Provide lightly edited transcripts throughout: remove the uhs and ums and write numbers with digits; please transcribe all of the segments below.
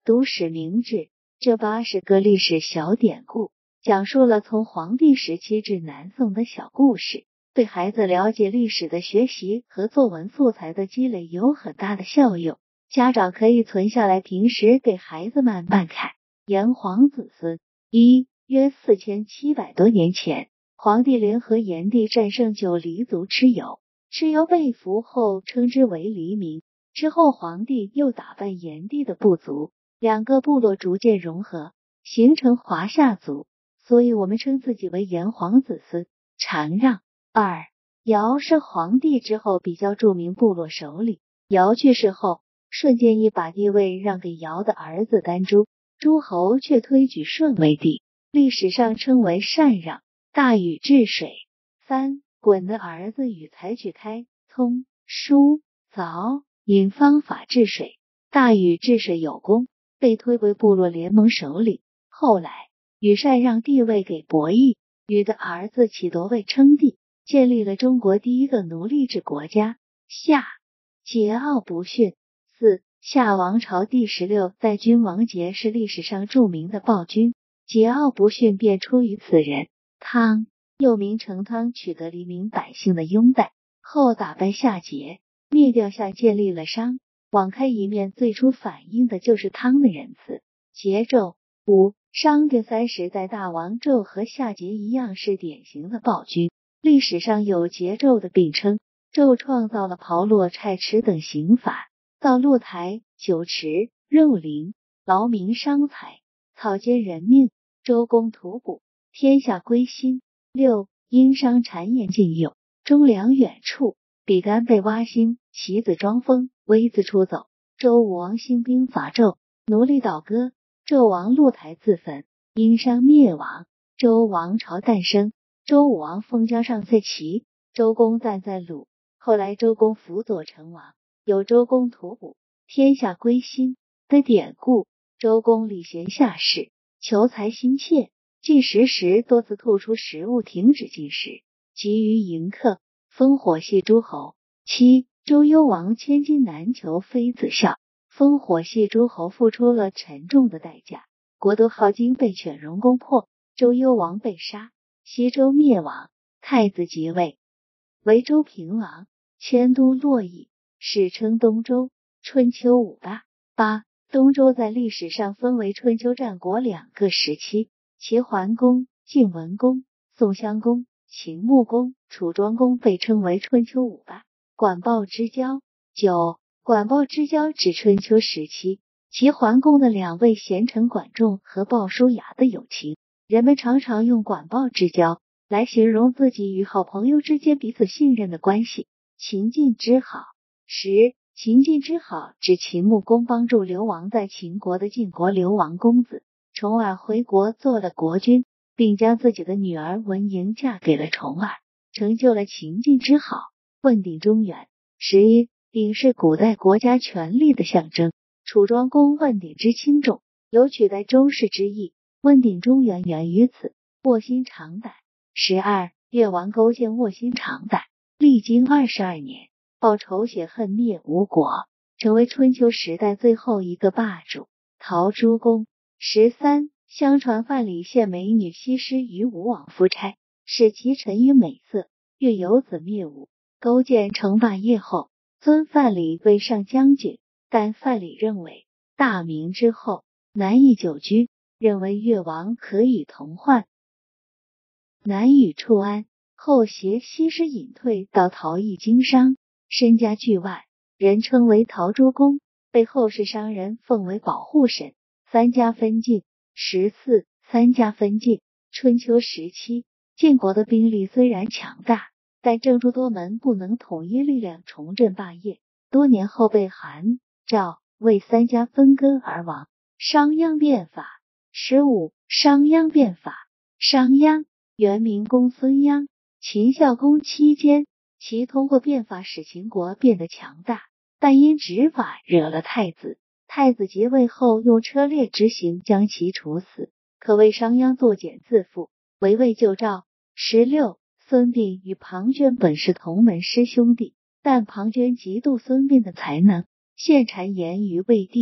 读史明志，这80个历史小典故，讲述了从黄帝时期至南宋的小故事，对孩子了解历史的学习和作文素材的积累有很大的效用。家长可以存下来，平时给孩子慢慢看。炎黄子孙。约4700多年前，黄帝联合炎帝战胜九黎族蚩尤，蚩尤被俘后称之为黎民。之后黄帝又打败炎帝的部族，两个部落逐渐融合，形成华夏族，所以我们称自己为炎黄子孙。禅让。尧是黄帝之后比较著名部落首领，尧去世后，舜建议把帝位让给尧的儿子丹朱，诸侯却推举舜为帝，历史上称为禅让。大禹治水。鲧的儿子禹采取开、通、疏、凿、引方法治水，大禹治水有功，被推为部落联盟首领。后来禹禅让帝位给伯益，禹的儿子启夺位称帝，建立了中国第一个奴隶制国家。夏。桀骜不驯。夏王朝第16代君王桀是历史上著名的暴君，桀骜不驯便出于此人。汤，又名成汤，取得黎民百姓的拥戴，后打败夏桀，灭掉夏，建立了商。网开一面，最初反映的就是汤的仁慈。桀纣。商第30代大王纣和夏桀一样是典型的暴君，历史上有桀纣的并称。纣创造了炮烙、柴池等刑法，造露台、酒池、肉林，劳民伤财，草菅人命。周公吐哺，天下归心。殷商谗言禁用，忠良远处。比干被挖心，其子装疯，微子出走。周武王兴兵伐纣，奴隶倒戈，纣王露台自焚，殷商灭亡。周王朝诞生，周武王封疆上在齐，周公诞在鲁。后来周公辅佐成王，有周公吐哺，天下归心的典故。周公礼贤下士，求财心切，进食时多次吐出食物，停止进食，急于迎客，烽火戏诸侯。周幽王千金难求，妃子笑，烽火戏诸侯付出了沉重的代价，国都镐京被犬戎攻破，周幽王被杀，西周灭亡，太子即位，为周平王，迁都洛邑，史称东周。春秋五霸。东周在历史上分为春秋战国两个时期，齐桓公、晋文公、宋襄公、秦穆公、楚庄公被称为春秋五霸。管鲍之交。管鲍之交指春秋时期齐桓公的两位贤臣管仲和鲍叔牙的友情，人们常常用管鲍之交来形容自己与好朋友之间彼此信任的关系。秦晋之好。秦晋之好指秦穆公帮助流亡在秦国的晋国流亡公子重耳回国做了国君，并将自己的女儿文嬴嫁给了重耳，成就了秦晋之好。问鼎中原。鼎是古代国家权力的象征，楚庄公问鼎之轻重，有取代周氏之意，问鼎中原源于此。卧薪尝胆。越王勾践卧薪尝胆，历经22年，报仇雪恨，灭吴国，成为春秋时代最后一个霸主。陶朱公。相传范蠡献美女西施于吴王夫差，使其沉于美色，欲由此灭吴。勾践称霸业后，尊范蠡为上将军，但范蠡认为大明之后难以久居，认为越王可以同患，难以处安，后携西施隐退到陶邑经商，身家巨万，人称为陶朱公，被后世商人奉为保护神。三家分晋。三家分晋。春秋时期，晋国的兵力虽然强大，但政诸多门不能统一力量重振霸业，多年后被韩、赵、魏三家分割而亡。商鞅变法。商鞅变法。商鞅原名公孙鞅，秦孝公期间，其通过变法使秦国变得强大，但因执法惹了太子。太子即位后用车裂之刑将其处死，可谓商鞅作茧自缚，围魏救赵。孙膑与庞涓本是同门师兄弟，但庞涓嫉妒孙膑的才能，献谗言于魏帝，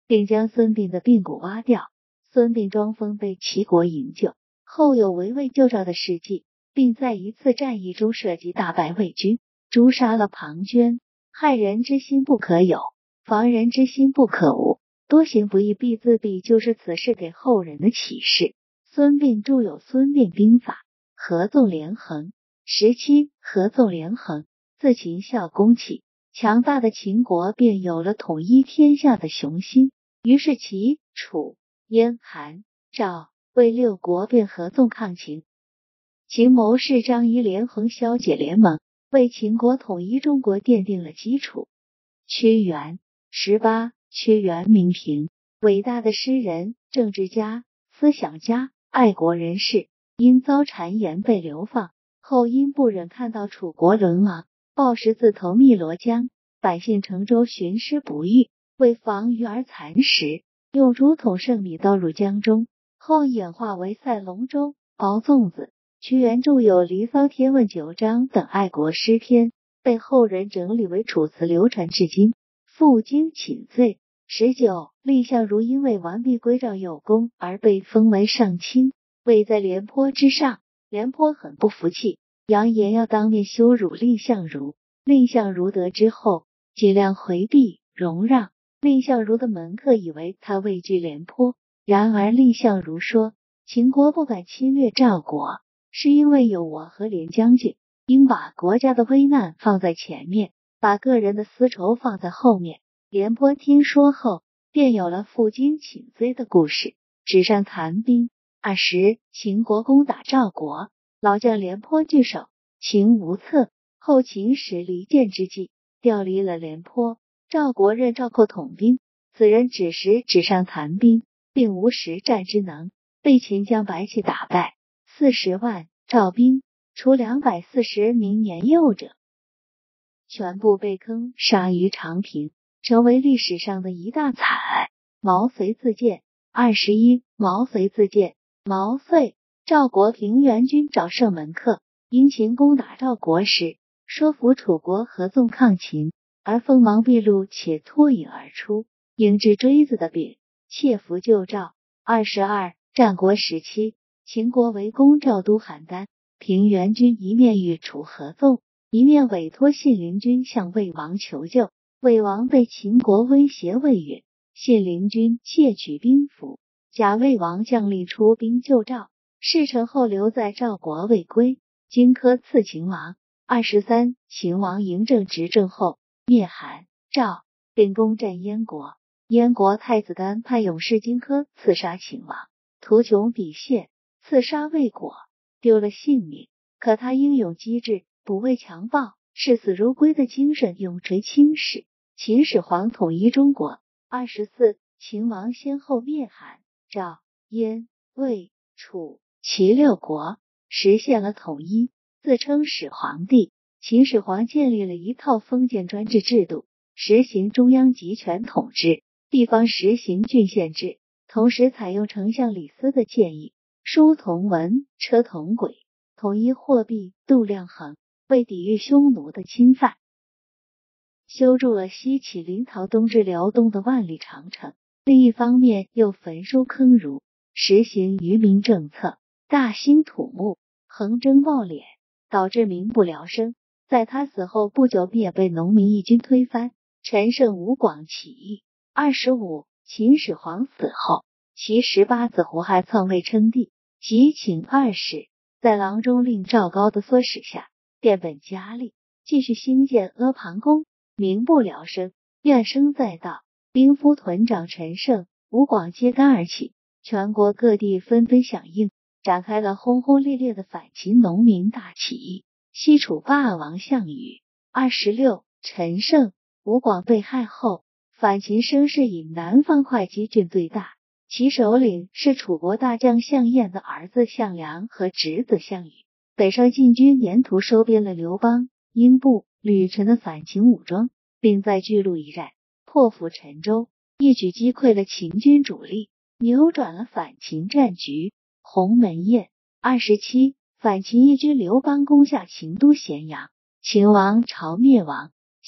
并将孙膑的髌骨挖掉。孙膑装疯被齐国营救，后有围魏救赵的事迹，并在一次战役中设计大败魏军，诛杀了庞涓。害人之心不可有，防人之心不可无。多行不义必自毙，就是此事给后人的启示。孙膑著有《孙膑兵法》，合纵连横。17合纵连横，自秦孝公起，强大的秦国便有了统一天下的雄心。于是齐、楚、燕、韩、赵、魏6国便合纵抗秦。秦谋士张仪连横消解联盟，为秦国统一中国奠定了基础。屈原18屈原名平，伟大的诗人、政治家、思想家、爱国人士，因遭谗言被流放，后因不忍看到楚国沦亡，抱石自投汨罗江，百姓乘舟寻师不遇，为防鱼而蚕食，用竹筒盛米倒入江中，后演化为赛龙舟、包粽子。屈原著有《离骚》《天问》9章等爱国诗篇，被后人整理为楚辞，流传至今。负荆请罪。19蔺相如因为完璧归赵有功而被封为上卿，位在廉颇之上。廉颇很不服气，扬言要当面羞辱蔺相如。蔺相如得知后，尽量回避容让。蔺相如的门客以为他畏惧廉颇，然而蔺相如说，秦国不敢侵略赵国，是因为有我和廉将军，应把国家的危难放在前面，把个人的私仇放在后面。廉颇听说后，便有了负荆请罪的故事，纸上谈兵。20秦国攻打赵国，老将廉颇据守，秦无策。后秦使离间之计，调离了廉颇。赵国任赵括统兵，此人只识纸上谈兵，并无实战之能，被秦将白起打败，40万赵兵，除240名年幼者，全部被坑杀于长平，成为历史上的一大惨案。毛遂自荐。21毛遂自荐。毛遂，赵国平原君赵胜门客，因秦攻打赵国时，说服楚国合纵抗秦，而锋芒毕露，且脱颖而出，应制锥子的柄，切服救赵。22战国时期，秦国围攻赵都邯郸，平原君一面与楚合纵，一面委托信陵君向魏王求救。魏王被秦国威胁未允，信陵君窃取兵符，假魏王将令出兵救赵。事成后留在赵国未归，荆轲刺秦王。23秦王嬴政执政后，灭韩、赵，并攻占燕国。燕国太子丹派勇士荆轲刺杀秦王，图穷匕现，刺杀未果，丢了性命。可他英勇机智，不畏强暴，视死如归的精神永垂青史。秦始皇统一中国。24秦王先后灭韩、赵、燕、魏、楚、齐6国，实现了统一，自称始皇帝。秦始皇建立了一套封建专制制度，实行中央集权统治，地方实行郡县制，同时采用丞相李斯的建议，书同文，车同轨，统一货币，度量衡，为抵御匈奴的侵犯，修筑了西起临洮东至辽东的万里长城。另一方面又焚书坑儒，实行愚民政策，大兴土木，横征暴敛，导致民不聊生。在他死后不久，便被农民义军推翻，陈胜吴广起义。25秦始皇死后，其18子胡亥篡位称帝，即请二世，在郎中令赵高的唆使下，变本加厉，继续兴建阿房宫，民不聊生，怨声载道。兵夫屯长陈胜、吴广揭竿而起，全国各地纷纷响应，展开了轰轰烈烈的反秦农民大起义。西楚霸王项羽。26陈胜、吴广被害后，反秦声势以南方会稽郡最大，其首领是楚国大将项燕的儿子项梁和侄子项羽。北上进军沿途收编了刘邦、英布、吕臣的反秦武装，并在巨鹿一战破釜沉舟，一举击溃了秦军主力，扭转了反秦战局。鸿门宴。27反秦义军刘邦攻下秦都咸阳，秦王朝灭亡，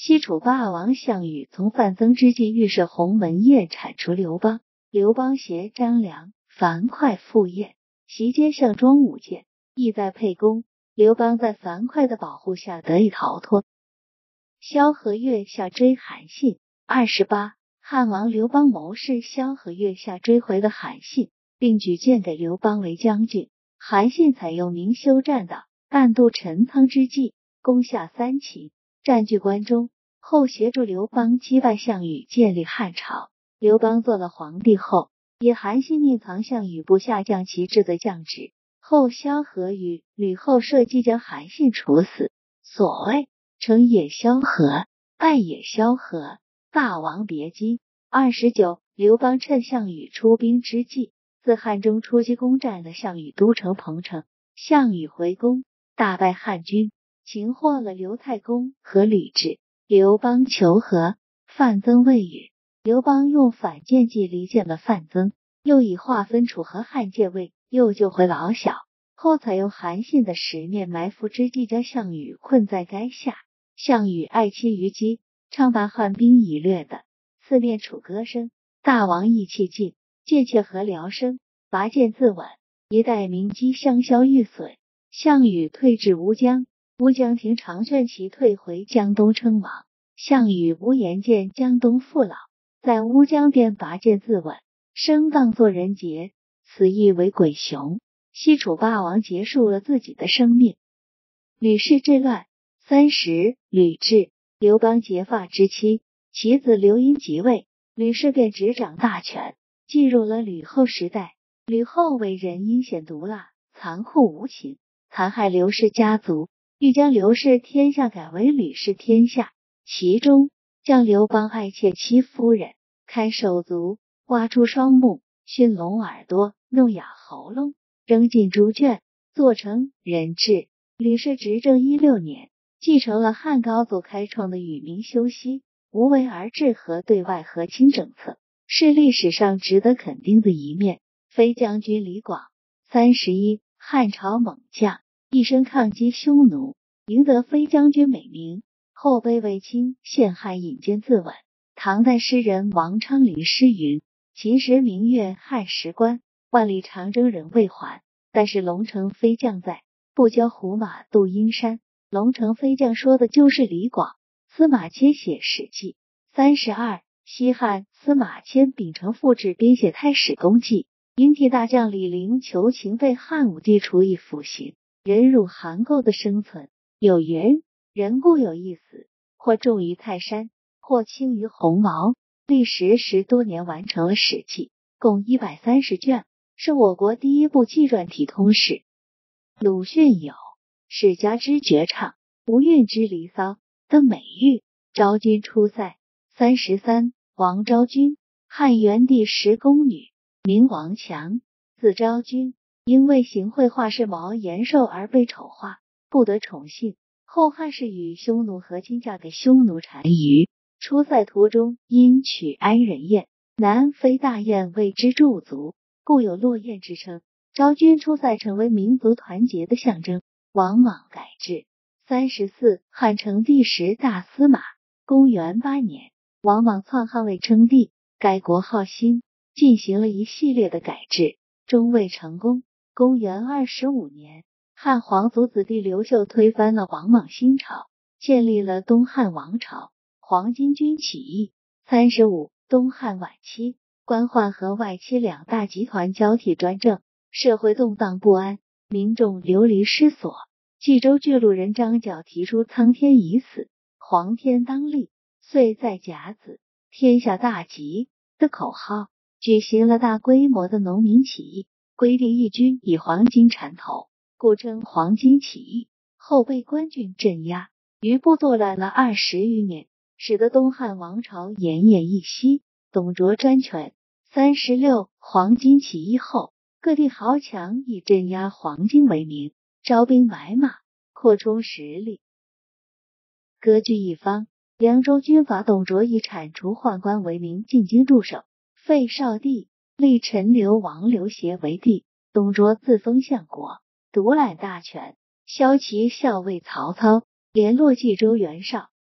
西楚霸王项羽从范增之际预设鸿门宴铲除刘邦，刘邦携张良、樊哙赴宴，席间项庄舞剑，意在沛公。刘邦在樊哙的保护下得以逃脱。萧何月下追韩信。28. 汉王刘邦谋士萧何月下追回了韩信，并举荐给刘邦为将军。韩信采用明修栈道，暗度陈仓之计，攻下三秦，占据关中，后协助刘邦击败项羽，建立汉朝。刘邦做了皇帝后，以韩信匿藏项羽部下将旗帜的将职，后萧何与吕后设计将韩信处死。所谓成也萧何，败也萧何，霸王别姬。29. 刘邦趁项羽出兵之际，自汉中出击攻占了项羽都城彭城。项羽回宫，大败汉军，擒获了刘太公和吕雉。刘邦求和，范增未允。刘邦用反间计离间了范增，又以划分楚河汉界位，又救回老小。后采用韩信的十面埋伏之计，将项羽困在垓下。项羽爱妻于姬，唱罢汉兵已掠的四面楚歌声，大王意气尽，借妾和聊生，拔剑自刎。一代名姬香消玉损。项羽退至乌江，乌江亭常劝其退回江东称王。项羽无颜见江东父老，在乌江边拔剑自刎，生当作人杰，此意为鬼雄。西楚霸王结束了自己的生命。吕氏之乱。30. 吕雉，刘邦结发之妻，其子刘婴即位，吕氏便执掌大权，进入了吕后时代。吕后为人阴险毒辣，残酷无情，残害刘氏家族，欲将刘氏天下改为吕氏天下。其中将刘邦爱妾妻夫人，开手足，挖出双目，熏聋耳朵，弄哑喉咙，扔进猪圈，做成人质。吕氏执政16年，继承了汉高祖开创的与民休息、无为而治和对外和亲政策，是历史上值得肯定的一面。飞将军李广。31. 汉朝猛将，一生抗击匈奴，赢得飞将军美名，后被卫青陷害引荐自刎。唐代诗人王昌龄诗云：秦时明月汉时关，万里长征人未还。但是龙城飞将在，不教胡马度阴山。龙城飞将说的就是李广。司马迁写史记。32. 西汉司马迁秉承复制编写太史公记，因替大将李陵求情，被汉武帝处以腐刑，忍辱含垢的生存。有云：人固有一死，或重于泰山，或轻于鸿毛。历时10多年完成了史记，共130卷，是我国第一部纪传体通史。鲁迅有史家之绝唱，无韵之离骚的美誉。昭君出塞。33. 王昭君，汉元帝10宫女，名王强，字昭君，因为行绘画是毛延寿而被丑化，不得宠幸。后汉氏与匈奴和亲，嫁给匈奴单于。出塞途中因娶安人燕，南非大雁为之驻足，故有落雁之称。昭君出塞成为民族团结的象征。王莽改制。34. 汉成帝时大司马。公元8年，王莽篡汉位称帝，改国号新，进行了一系列的改制，终未成功。公元25年，汉皇族子弟刘秀推翻了王莽新朝，建立了东汉王朝。黄巾军起义。35. 东汉晚期，官宦和外戚两大集团交替专政，社会动荡不安，民众流离失所。冀州巨鹿人张角提出苍天已死，黄天当立，岁在甲子，天下大吉的口号，举行了大规模的农民起义，规定义军以黄金缠头，故称黄巾起义。后被官军镇压，余部作乱了20余年，使得东汉王朝奄奄一息，董卓专权。36. 黄巾起义后，各地豪强以镇压黄巾为名，招兵买马，扩充实力。割据一方，凉州军阀董卓以铲除宦官为名进京驻守，废少帝，立陈留王刘协为帝。董卓自封相国，独揽大权，骁骑校尉曹操联络冀州袁绍，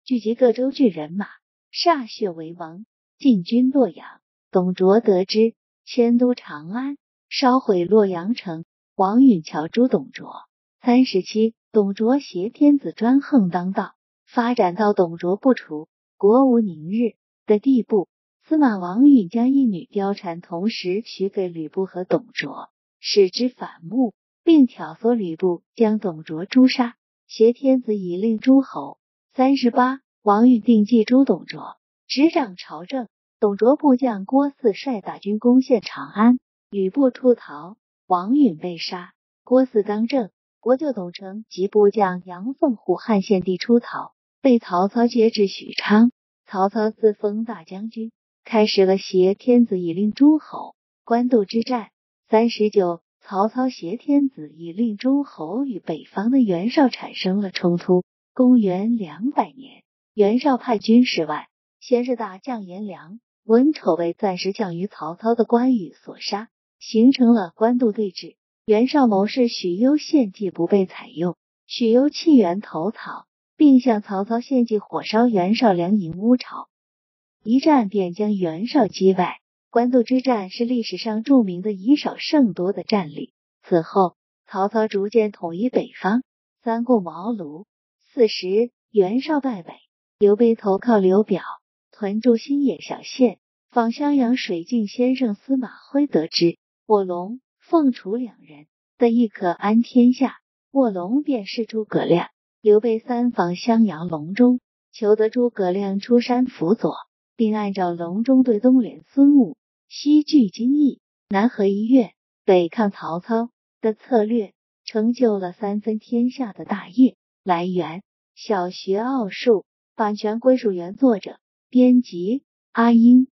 聚集各州郡人马，歃血为盟，进军洛阳。董卓得知，迁都长安，烧毁洛阳城。王允瞧诛董卓。37，董卓挟天子专横当道，发展到董卓不除，国无宁日的地步。司马王允将一女貂蝉同时许给吕布和董卓，使之反目，并挑唆吕布将董卓诛杀，挟天子以令诸侯。38，王允定计诛董卓，执掌朝政。董卓部将郭汜率大军攻陷长安，吕布出逃，王允被杀。郭汜当政，国舅董承及部将杨奉胡汉献帝出逃，被曹操接至许昌。曹操自封大将军，开始了挟天子以令诸侯。官渡之战。39，曹操挟天子以令诸侯与北方的袁绍产生了冲突。公元200年，袁绍派军10万，先是大将颜良、文丑为暂时降于曹操的关羽所杀，形成了官渡对峙。袁绍谋士许攸献计不被采用，许攸弃袁投曹，并向曹操献计火烧袁绍粮营乌巢，一战便将袁绍击败。官渡之战是历史上著名的以少胜多的战例。此后，曹操逐渐统一北方，三顾茅庐。40，袁绍败北，刘备投靠刘表，屯驻新野小县。访襄阳水镜先生司马徽得知，卧龙、凤雏两人的亦可安天下。卧龙便是诸葛亮。刘备三访襄阳隆中，求得诸葛亮出山辅佐，并按照隆中对东连孙武，西拒荆益，南和一越，北抗曹操的策略，成就了三分天下的大业。来源：小学奥数，版权归属原作者，编辑阿英。